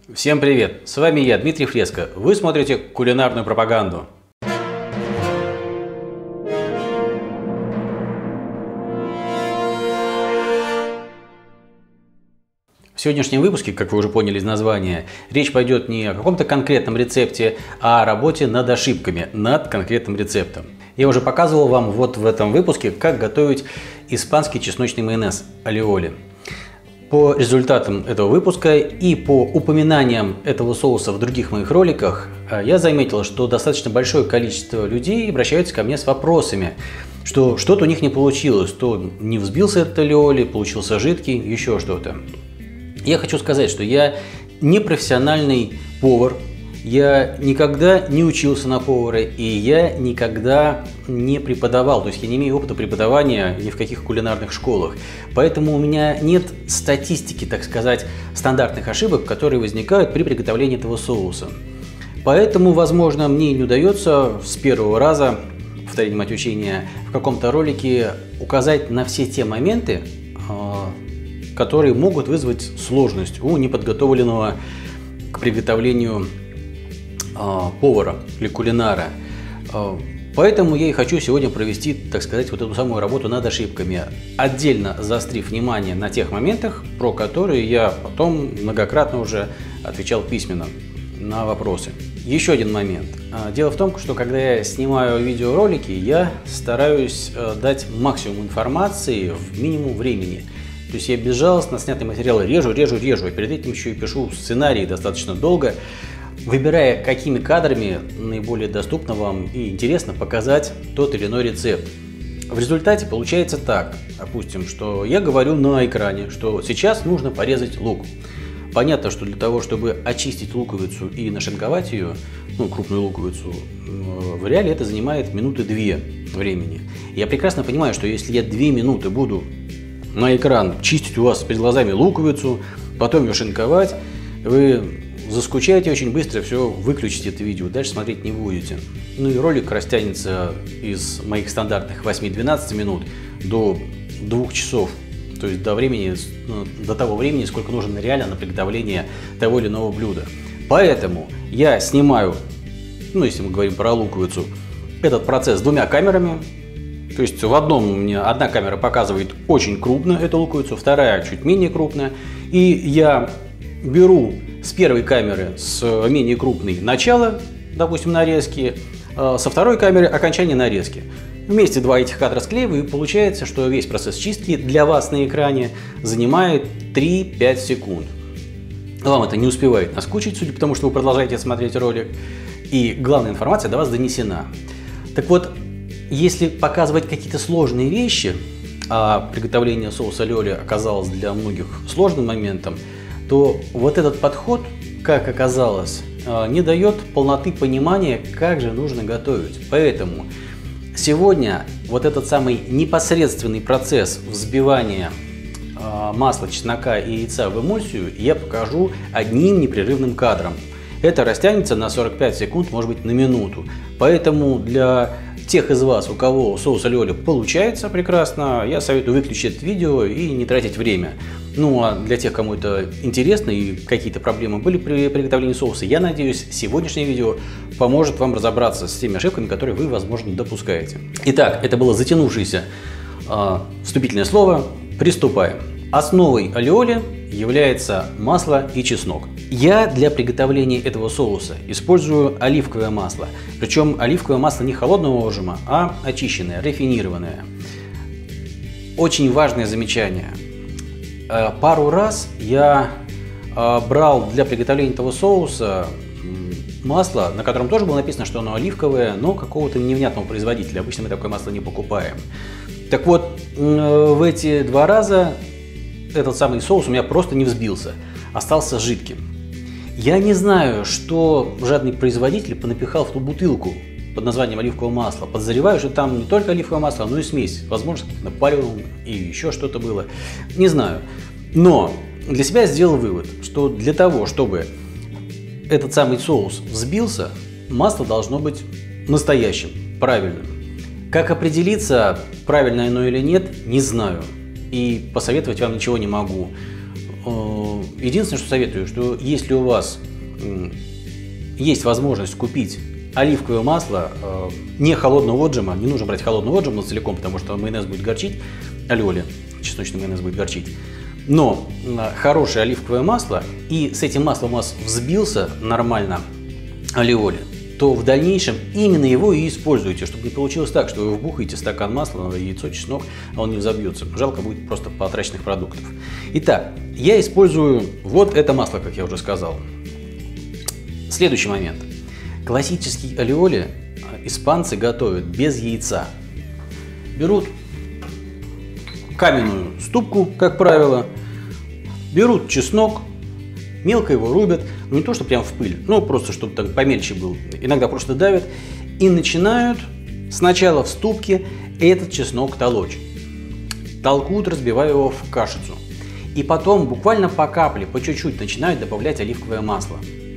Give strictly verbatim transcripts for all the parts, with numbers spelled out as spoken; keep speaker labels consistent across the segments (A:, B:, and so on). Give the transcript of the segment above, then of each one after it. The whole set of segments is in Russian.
A: Всем привет! С вами я, Дмитрий Фреско. Вы смотрите кулинарную пропаганду. В сегодняшнем выпуске, как вы уже поняли из названия, речь пойдет не о каком-то конкретном рецепте, а о работе над ошибками, над конкретным рецептом. Я уже показывал вам вот в этом выпуске, как готовить испанский чесночный майонез алиоли. По результатам этого выпуска и по упоминаниям этого соуса в других моих роликах я заметил, что достаточно большое количество людей обращаются ко мне с вопросами, что что-то у них не получилось, то не взбился этот алиоли, получился жидкий, еще что-то. Я хочу сказать, что я не профессиональный повар, я никогда не учился на повара и я никогда не преподавал, то есть я не имею опыта преподавания ни в каких кулинарных школах. Поэтому у меня нет статистики, так сказать, стандартных ошибок, которые возникают при приготовлении этого соуса. Поэтому, возможно, мне не удается с первого раза, повторить мать учения, в каком-то ролике указать на все те моменты, которые могут вызвать сложность у неподготовленного к приготовлению повара или кулинара. Поэтому я и хочу сегодня провести, так сказать, вот эту самую работу над ошибками, отдельно заострив внимание на тех моментах, про которые я потом многократно уже отвечал письменно на вопросы. Еще один момент. Дело в том, что когда я снимаю видеоролики, я стараюсь дать максимум информации в минимум времени. То есть я безжалостно снятый материал режу, режу, режу, и перед этим еще и пишу сценарий достаточно долго, выбирая, какими кадрами наиболее доступно вам и интересно показать тот или иной рецепт. В результате получается так, допустим, что я говорю на экране, что сейчас нужно порезать лук. Понятно, что для того, чтобы очистить луковицу и нашинковать ее, ну, крупную луковицу, в реале это занимает минуты две времени. Я прекрасно понимаю, что если я две минуты буду на экран чистить у вас перед глазами луковицу, потом ее шинковать, вы заскучаете очень быстро, все, выключите это видео, дальше смотреть не будете. Ну и ролик растянется из моих стандартных восьми-двенадцати минут до двух часов, то есть до времени, до того времени, сколько нужно реально на приготовление того или иного блюда. Поэтому я снимаю, ну если мы говорим про луковицу, этот процесс двумя камерами. То есть в одном у меня одна камера показывает очень крупно эту луковицу, вторая чуть менее крупная. И я беру с первой камеры, с менее крупной, начало, допустим, нарезки, со второй камеры окончание нарезки. Вместе два этих кадра склеиваю, и получается, что весь процесс чистки для вас на экране занимает три-пять секунд. Вам это не успевает наскучить, судя по тому, что вы продолжаете смотреть ролик. И главная информация до вас донесена. Так вот, если показывать какие-то сложные вещи, а приготовление соуса алиоли оказалось для многих сложным моментом, то вот этот подход, как оказалось, не дает полноты понимания, как же нужно готовить. Поэтому сегодня вот этот самый непосредственный процесс взбивания масла, чеснока и яйца в эмульсию я покажу одним непрерывным кадром. Это растянется на сорок пять секунд, может быть, на минуту. Поэтому для тех из вас, у кого соус алиоли получается прекрасно, я советую выключить это видео и не тратить время. Ну а для тех, кому это интересно и какие-то проблемы были при приготовлении соуса, я надеюсь, сегодняшнее видео поможет вам разобраться с теми ошибками, которые вы, возможно, допускаете. Итак, это было затянувшееся э, вступительное слово. Приступаем. Основой алиоли является масло и чеснок. Я для приготовления этого соуса использую оливковое масло. Причем оливковое масло не холодного отжима, а очищенное, рафинированное. Очень важное замечание. Пару раз я брал для приготовления этого соуса масло, на котором тоже было написано, что оно оливковое, но какого-то невнятного производителя. Обычно мы такое масло не покупаем. Так вот, в эти два раза этот самый соус у меня просто не взбился, остался жидким. Я не знаю, что жадный производитель понапихал в ту бутылку под названием оливкового масла. Подозреваю, что там не только оливковое масло, но и смесь. Возможно, напаливал и еще что-то было. Не знаю. Но для себя я сделал вывод, что для того, чтобы этот самый соус взбился, масло должно быть настоящим, правильным. Как определиться, правильно оно или нет, не знаю. И посоветовать вам ничего не могу. единственное, что советую, что если у вас есть возможность купить оливковое масло не холодного отжима, не нужно брать холодного отжима целиком, потому что майонез будет горчить, алиоли, чесночный майонез будет горчить, но хорошее оливковое масло, и с этим маслом у вас взбился нормально алиоли, то в дальнейшем именно его и используйте, чтобы не получилось так, что вы вбухаете стакан масла, яйцо, чеснок, а он не взобьется. Жалко будет просто потраченных продуктов. Итак, я использую вот это масло, как я уже сказал. Следующий момент. Классический алиоли испанцы готовят без яйца. Берут каменную ступку, как правило, берут чеснок, мелко его рубят, ну не то, что прям в пыль, но просто, чтобы так помельче был. Иногда просто давят и начинают сначала в ступке этот чеснок толочь. Толкут, разбивая его в кашицу. И потом буквально по капле, по чуть-чуть начинают добавлять оливковое масло.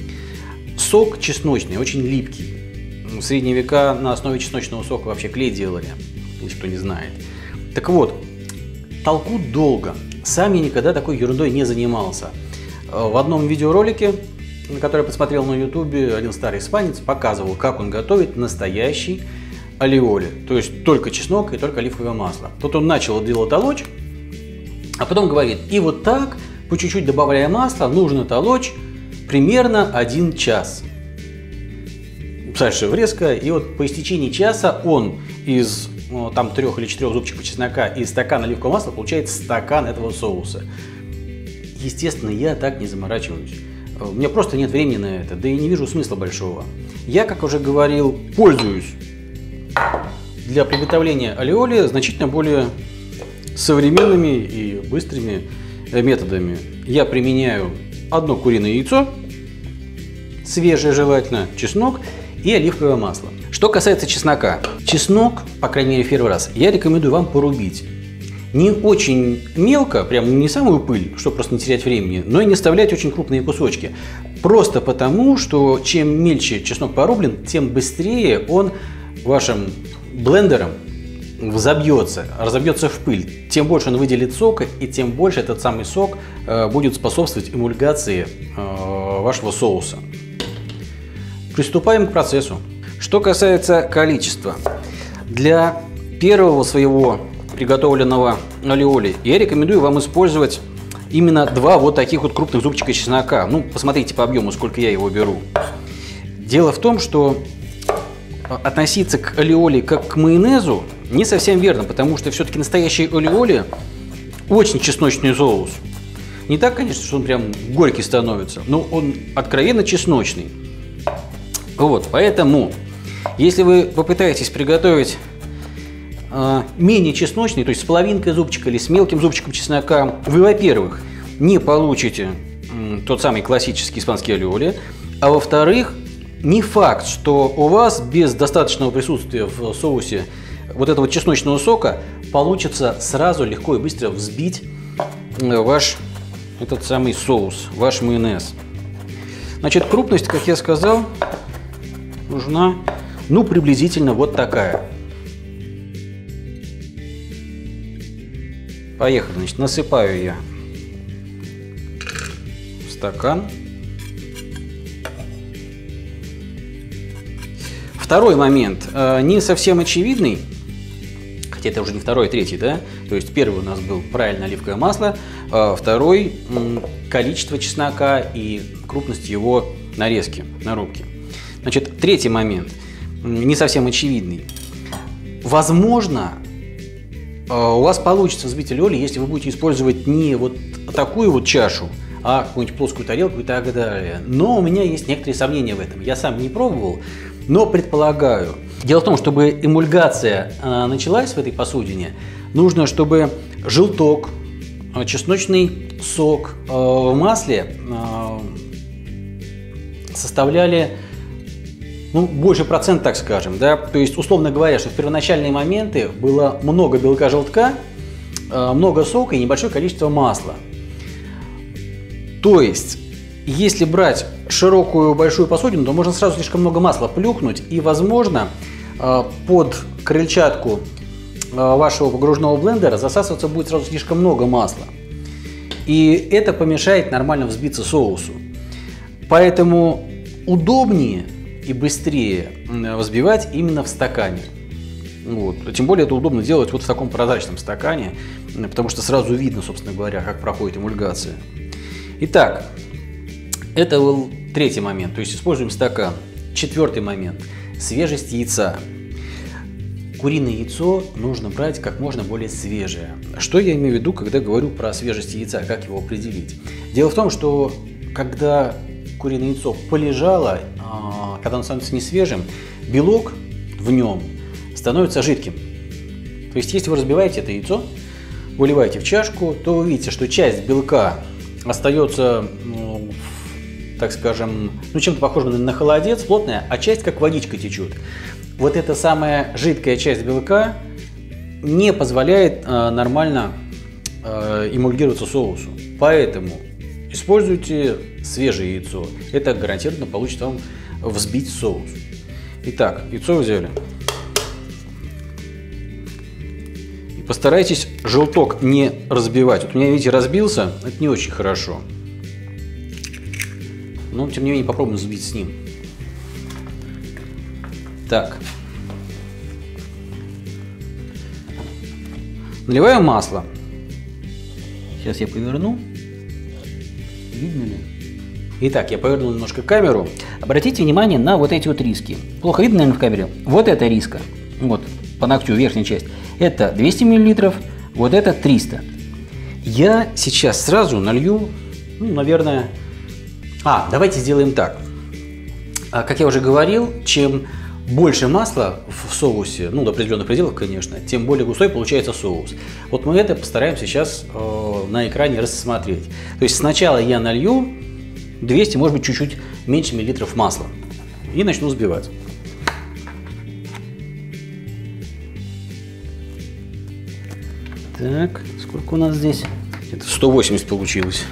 A: Сок чесночный, очень липкий. В средние века на основе чесночного сока вообще клей делали, если кто не знает. Так вот, толкут долго. Сам я никогда такой ерундой не занимался. В одном видеоролике, который я посмотрел на ютубе, один старый испанец показывал, как он готовит настоящий алиоли. То есть только чеснок и только оливковое масло. Тут он начал дело толочь, а потом говорит, и вот так, по чуть-чуть добавляя масло, нужно толочь примерно один час. Дальше резко, и вот по истечении часа он из ну, там трех или четырех зубчиков чеснока и стакан оливкового масла получает стакан этого соуса. Естественно, я так не заморачиваюсь. У меня просто нет времени на это, да и не вижу смысла большого. Я, как уже говорил, пользуюсь для приготовления алиоли значительно более современными и быстрыми методами. Я применяю одно куриное яйцо, свежее желательно, чеснок и оливковое масло. Что касается чеснока. Чеснок, по крайней мере в первый раз, я рекомендую вам порубить. Не очень мелко, прям не самую пыль, чтобы просто не терять времени, но и не вставлять очень крупные кусочки. Просто потому, что чем мельче чеснок порублен, тем быстрее он вашим блендером взобьется, разобьется в пыль. Тем больше он выделит сока, и тем больше этот самый сок э, будет способствовать эмульгации э, вашего соуса. Приступаем к процессу. Что касается количества. Для первого своего приготовленного алиоли я рекомендую вам использовать именно два вот таких вот крупных зубчика чеснока. Ну, посмотрите по объему, сколько я его беру. Дело в том, что относиться к алиоли как к майонезу не совсем верно, потому что все-таки настоящий алиоли очень чесночный соус. Не так, конечно, что он прям горький становится, но он откровенно чесночный. Вот, поэтому, если вы попытаетесь приготовить э, менее чесночный, то есть с половинкой зубчика или с мелким зубчиком чеснока, вы, во-первых, не получите э, тот самый классический испанский алиоли, а во-вторых, не факт, что у вас без достаточного присутствия в соусе вот этого чесночного сока получится сразу легко и быстро взбить ваш этот самый соус, ваш майонез. Значит, крупность, как я сказал, нужна, ну, приблизительно вот такая. Поехали. Значит, насыпаю я в стакан. Второй момент, не совсем очевидный, хотя это уже не второй, а третий, да? То есть первый у нас был правильно оливковое масло, а второй количество чеснока и крупность его нарезки, нарубки. Значит, третий момент, не совсем очевидный. Возможно, у вас получится взбить алиоли, если вы будете использовать не вот такую вот чашу, а какую-нибудь плоскую тарелку и так далее. Но у меня есть некоторые сомнения в этом. Я сам не пробовал, но предполагаю. Дело в том, чтобы эмульгация э, началась в этой посудине, нужно, чтобы желток, э, чесночный сок э, в масле э, составляли ну, больше процент, так скажем. Да? То есть, условно говоря, что в первоначальные моменты было много белка желтка, э, много сока и небольшое количество масла. То есть, если брать широкую большую посудину, то можно сразу слишком много масла плюхнуть, и, возможно, под крыльчатку вашего погружного блендера засасываться будет сразу слишком много масла. И это помешает нормально взбиться соусу. Поэтому удобнее и быстрее взбивать именно в стакане. Вот. Тем более это удобно делать вот в таком прозрачном стакане, потому что сразу видно, собственно говоря, как проходит эмульгация. Итак, это был третий момент, то есть используем стакан. Четвертый момент – свежесть яйца. Куриное яйцо нужно брать как можно более свежее. Что я имею в виду, когда говорю про свежесть яйца, как его определить? Дело в том, что когда куриное яйцо полежало, когда оно становится несвежим, белок в нем становится жидким. То есть, если вы разбиваете это яйцо, выливаете в чашку, то вы видите, что часть белка остается, ну, так скажем, ну, чем-то похожим на холодец, плотная, а часть как водичка течет. Вот эта самая жидкая часть белка не позволяет э, нормально э, эмульгироваться соусу. Поэтому используйте свежее яйцо. Это гарантированно получит вам взбить соус. Итак, яйцо взяли. И постарайтесь желток не разбивать. Вот у меня, видите, разбился. Это не очень хорошо. Но, тем не менее, попробуем взбить с ним. Так. Наливаем масло. Сейчас я поверну. Видно ли? Итак, я повернул немножко камеру. Обратите внимание на вот эти вот риски. Плохо видно, наверное, в камере. Вот это риска. Вот, по ногтю, верхняя часть. Это двести миллилитров, вот это триста. Я сейчас сразу налью, ну, наверное... А, давайте сделаем так. Как я уже говорил, чем больше масла в соусе, ну, до определенных пределов, конечно, тем более густой получается соус. Вот мы это постараемся сейчас э, на экране рассмотреть. То есть сначала я налью двести, может быть, чуть-чуть меньше миллилитров масла и начну взбивать. Так, сколько у нас здесь? Это сто восемьдесят получилось.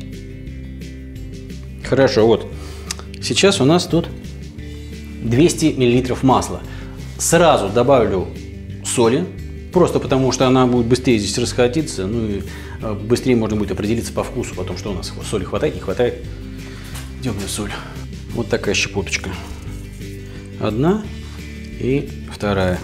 A: Хорошо, вот. Сейчас у нас тут двести миллилитров масла. Сразу добавлю соли, просто потому что она будет быстрее здесь расходиться, ну и быстрее можно будет определиться по вкусу, потом что у нас соли хватает, не хватает. Где у меня соль? Вот такая щепоточка. Одна и вторая.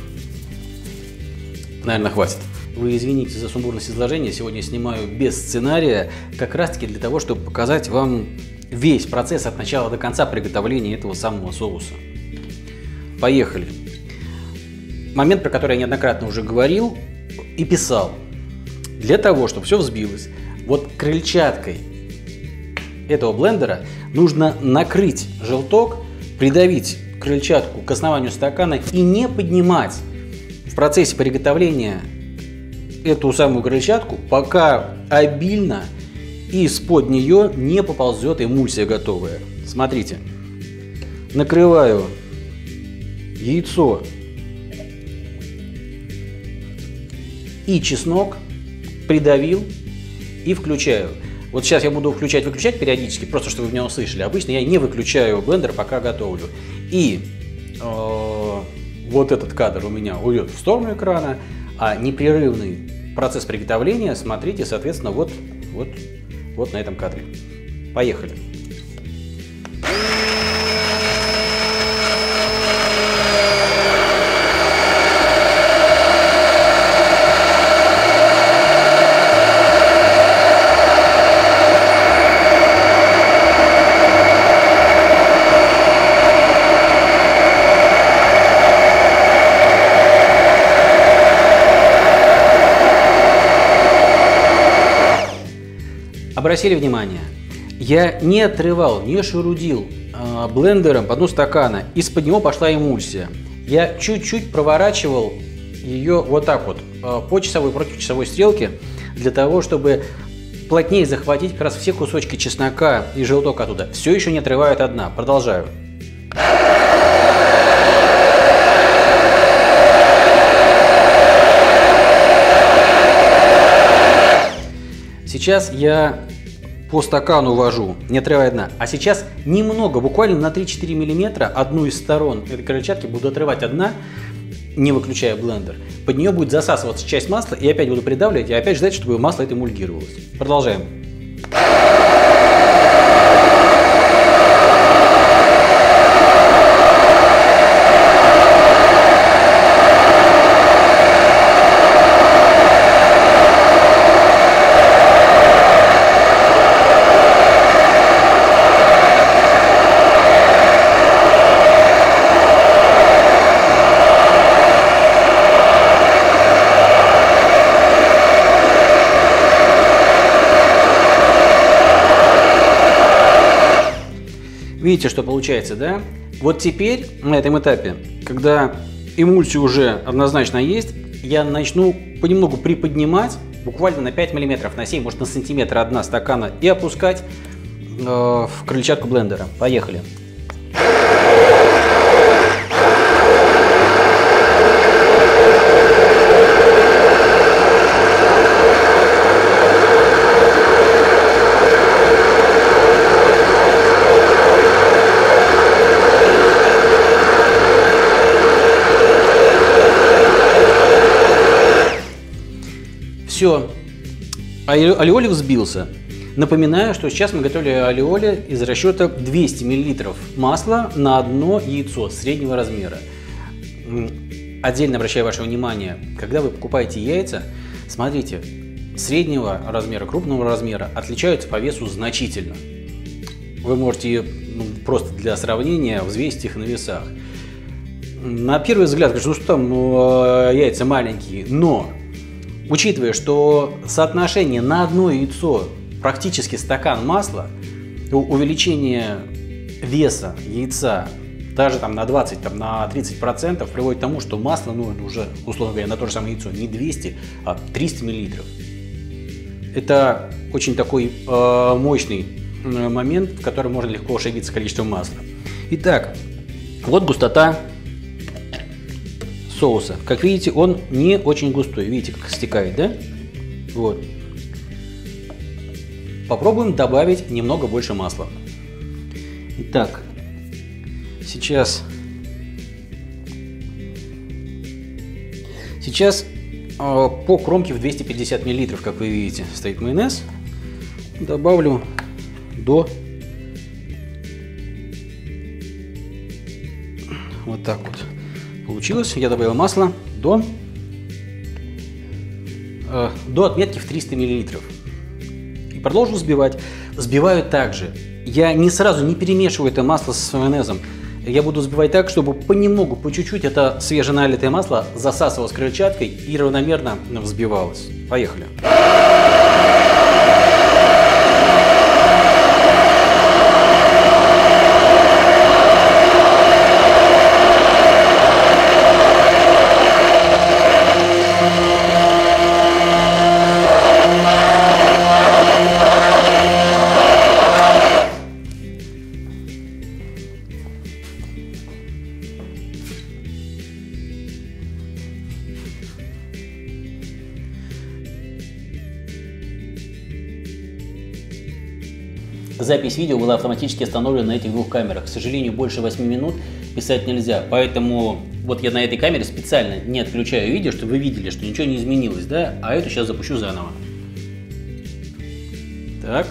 A: Наверное, хватит. Вы извините за сумбурность изложения, сегодня я снимаю без сценария, как раз таки для того, чтобы показать вам весь процесс от начала до конца приготовления этого самого соуса. Поехали. Момент, про который я неоднократно уже говорил и писал. Для того, чтобы все взбилось, вот крыльчаткой этого блендера нужно накрыть желток, придавить крыльчатку к основанию стакана и не поднимать в процессе приготовления эту самую крыльчатку, пока обильно из-под нее не поползет эмульсия готовая. Смотрите, накрываю яйцо и чеснок, придавил и включаю. Вот сейчас я буду включать-выключать периодически, просто чтобы вы меня услышали. Обычно я не выключаю блендер, пока готовлю. И э, вот этот кадр у меня уйдет в сторону экрана, а непрерывный процесс приготовления смотрите, соответственно, вот, вот, вот на этом кадре. Поехали. Обратили внимание, я не отрывал, не шурудил э, блендером по дну стакана, из-под него пошла эмульсия. Я чуть-чуть проворачивал ее вот так вот, э, по часовой, против часовой стрелки, для того, чтобы плотнее захватить как раз все кусочки чеснока и желток оттуда. Все еще не отрываю от дна. Продолжаю. Сейчас я по стакану вожу, не отрывая дна. А сейчас немного, буквально на три-четыре миллиметра, одну из сторон этой крыльчатки буду отрывать от дна. не выключая блендер, под нее будет засасываться часть масла, и опять буду придавливать, и опять ждать, чтобы масло это эмульгировалось. Продолжаем. Видите, что получается, да? Вот теперь, на этом этапе, когда эмульсия уже однозначно есть, я начну понемногу приподнимать, буквально на пять миллиметров, на семь, может на сантиметр от дна стакана, и опускать э, в крыльчатку блендера. Поехали. Все, алиоли взбился. Напоминаю, что сейчас мы готовили алиоли из расчета двести миллилитров масла на одно яйцо среднего размера. Отдельно обращаю ваше внимание, когда вы покупаете яйца, смотрите, среднего размера, крупного размера отличаются по весу значительно. Вы можете, ну, просто для сравнения взвесить их на весах. На первый взгляд, кажется, ну что там, ну, яйца маленькие, но учитывая, что соотношение на одно яйцо практически стакан масла, увеличение веса яйца даже там на двадцать, там, на тридцать процентов приводит к тому, что масло, ну, уже, условно говоря, на то же самое яйцо не двести, а триста миллилитров. Это очень такой э, мощный момент, в котором можно легко ошибиться количеством масла. Итак, вот густота соуса. Как видите, он не очень густой. Видите, как стекает, да? Вот. Попробуем добавить немного больше масла. Итак, сейчас, сейчас э, по кромке в двести пятьдесят миллилитров, как вы видите, стоит майонез. Добавлю до вот так вот. Получилось, я добавил масло до, э, до отметки в триста миллилитров. И продолжу взбивать. Взбиваю также. Я не сразу не перемешиваю это масло с майонезом. Я буду взбивать так, чтобы понемногу, по чуть-чуть это свеженалитое масло засасывалось крыльчаткой и равномерно взбивалось. Поехали. Запись видео была автоматически остановлена на этих двух камерах. К сожалению, больше восьми минут писать нельзя. Поэтому вот я на этой камере специально не отключаю видео, чтобы вы видели, что ничего не изменилось, да? А эту сейчас запущу заново. Так.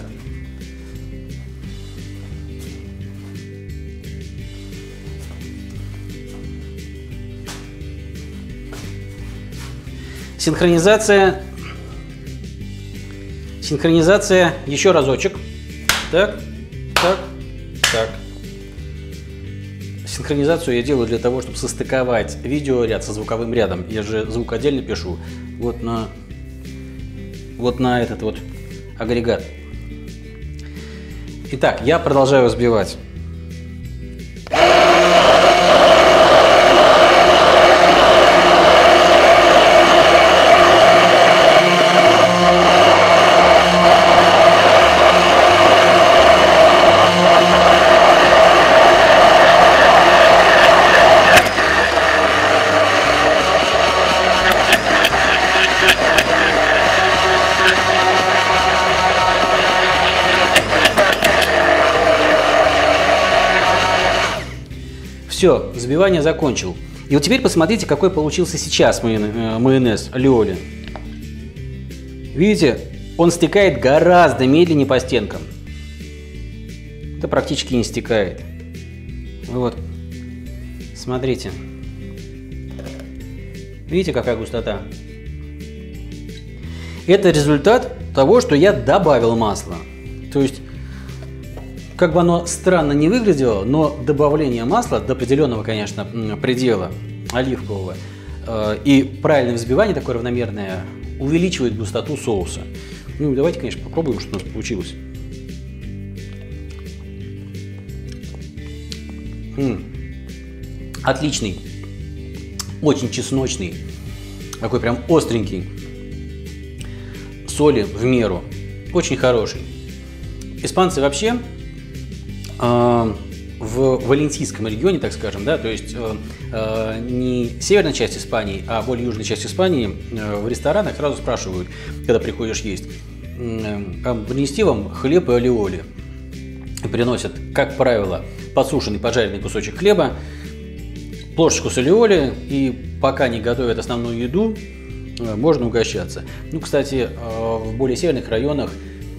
A: Синхронизация. Синхронизация еще разочек. Так, так, так. Синхронизацию я делаю для того, чтобы состыковать видеоряд со звуковым рядом. Я же звук отдельно пишу. Вот на, вот на этот вот агрегат. Итак, я продолжаю взбивать. Все, взбивание закончил. И вот теперь посмотрите, какой получился сейчас майонез алиоли. Видите, он стекает гораздо медленнее по стенкам. Это практически не стекает. Вот. Смотрите. Видите, какая густота? Это результат того, что я добавил масла. То есть, как бы оно странно не выглядело, но добавление масла до определенного, конечно, предела оливкового э, и правильное взбивание такое равномерное увеличивает густоту соуса. Ну, давайте, конечно, попробуем, что у нас получилось. М-м. Отличный, очень чесночный, такой прям остренький, соли в меру, очень хороший. Испанцы вообще э, в валенсийском регионе, так скажем, да, то есть э, э, не северная часть Испании, а более южная часть Испании, э, в ресторанах сразу спрашивают, когда приходишь есть, э, принести вам хлеб и алиоли. И приносят, как правило, подсушенный поджаренный кусочек хлеба, плошечку с алиоли, и пока не готовят основную еду, э, можно угощаться. Ну, кстати, э, в более северных районах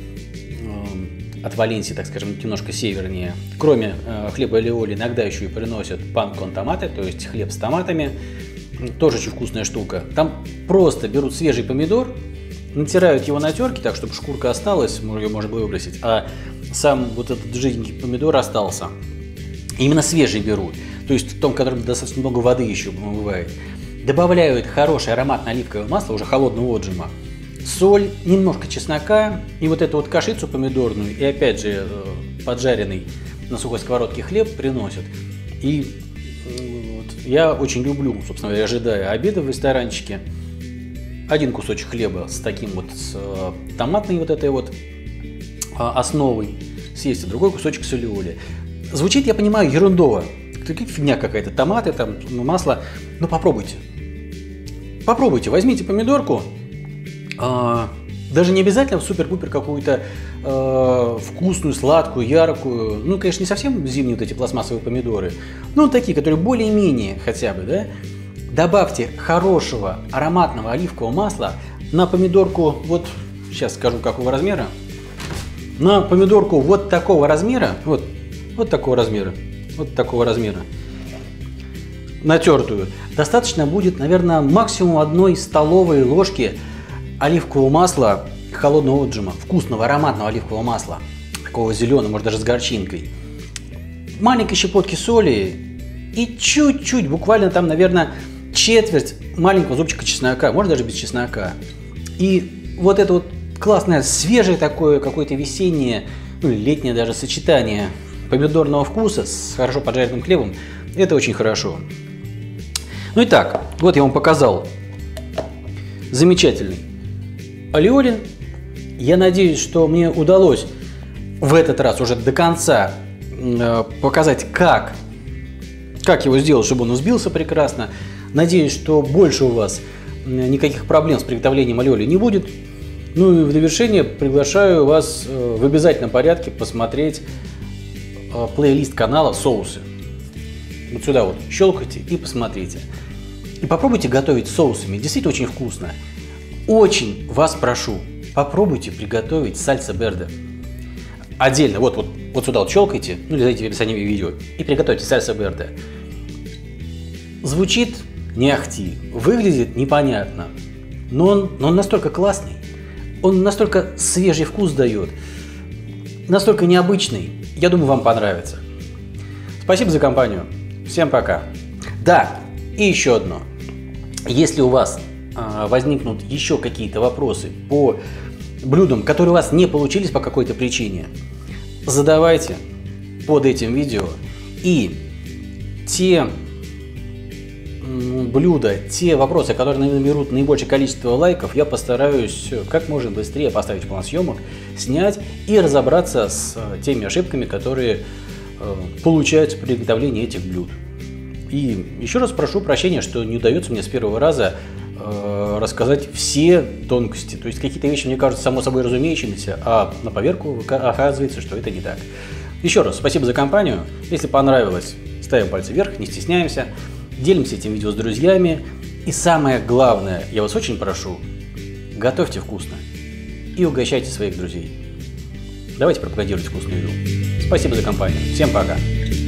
A: от Валенсии, так скажем, немножко севернее, кроме э, хлеба алиоли, иногда еще и приносят пан кон томате, то есть хлеб с томатами, тоже очень вкусная штука. Там просто берут свежий помидор, натирают его на терке, так чтобы шкурка осталась, ее можно было выбросить, а сам вот этот жиденький помидор остался. Именно свежий берут, то есть в том, в котором достаточно много воды еще бывает. Добавляют хорошее ароматное оливковое масло, уже холодного отжима, соль, немножко чеснока и вот эту вот кашицу помидорную, и опять же поджаренный на сухой сковородке хлеб приносят. И вот, я очень люблю, собственно говоря, ожидая обеда в ресторанчике, один кусочек хлеба с таким вот, с томатной вот этой вот основой съесть, а другой кусочек с алиоли. Звучит, я понимаю, ерундово, фигня какая-то, томаты, там, масло, но попробуйте. Попробуйте, возьмите помидорку, А, даже не обязательно в супер-пупер какую-то э, вкусную, сладкую, яркую. Ну, конечно, не совсем зимние вот эти пластмассовые помидоры, но такие, которые более-менее хотя бы, да. Добавьте хорошего ароматного оливкового масла на помидорку, вот сейчас скажу какого размера, на помидорку вот такого размера, вот, вот такого размера, вот такого размера, натертую. Достаточно будет, наверное, максимум одной столовой ложки оливкового масла холодного отжима, вкусного, ароматного оливкового масла, такого зеленого, может даже с горчинкой, маленькой щепотки соли и чуть-чуть, буквально там, наверное, четверть маленького зубчика чеснока, может даже без чеснока. И вот это вот классное, свежее такое, какое-то весеннее, ну, летнее даже сочетание помидорного вкуса с хорошо поджаренным хлебом, это очень хорошо. Ну и так, вот я вам показал замечательный алиоли. Я надеюсь, что мне удалось в этот раз уже до конца э, показать, как, как его сделать, чтобы он взбился прекрасно. Надеюсь, что больше у вас никаких проблем с приготовлением алиоли не будет. Ну и в довершение приглашаю вас э, в обязательном порядке посмотреть э, плейлист канала «Соусы». Вот сюда вот щелкайте и посмотрите. И попробуйте готовить соусами, действительно очень вкусно. Очень вас прошу, попробуйте приготовить сальса верде. Отдельно, вот, вот, вот сюда вот щелкайте, ну или зайдите в описании видео и приготовьте сальса верде. Звучит не ахти, выглядит непонятно, но он, но он настолько классный, он настолько свежий вкус дает, настолько необычный, я думаю, вам понравится. Спасибо за компанию, всем пока. Да, и еще одно, если у вас а, возникнут еще какие-то вопросы по блюдам, которые у вас не получились по какой-то причине, задавайте под этим видео, и те блюда, те вопросы, которые наберут наибольшее количество лайков, я постараюсь как можно быстрее поставить план съемок, снять и разобраться с теми ошибками, которые э, получаются при приготовлении этих блюд. И еще раз прошу прощения, что не удается мне с первого раза э, рассказать все тонкости. То есть какие-то вещи мне кажутся само собой разумеющимися, а на поверку оказывается, что это не так. Еще раз спасибо за компанию. Если понравилось, ставим пальцы вверх, не стесняемся. делимся этим видео с друзьями. И самое главное, я вас очень прошу, готовьте вкусно и угощайте своих друзей. Давайте пропагандировать вкусную еду. Спасибо за компанию. Всем пока.